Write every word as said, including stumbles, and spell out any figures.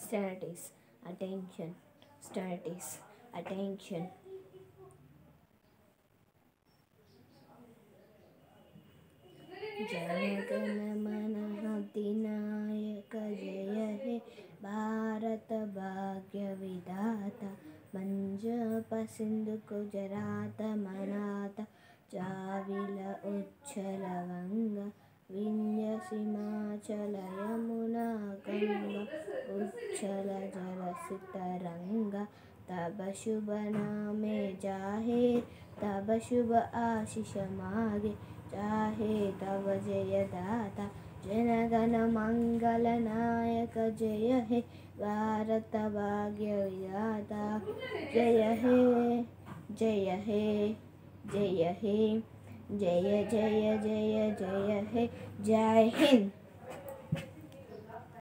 Sternities, attention, sternities, attention. जनगण मन अधिनायक जय हे भारत भाग्य विधाता मंज पसिंधु गुजरात मराठा जाविल उच्छल वंग विंध्य हिमाचल यमुना गंगा उच्छल जलसित रंगा तब शुभ नामे जाहे तब शुभ आशीष मागे चाहे तब जय दाता जनगण मंगल नायक जय हे भारत भाग्य विधाता जय हे जय हे जय हे जय जय जय जय हे जय हिंद।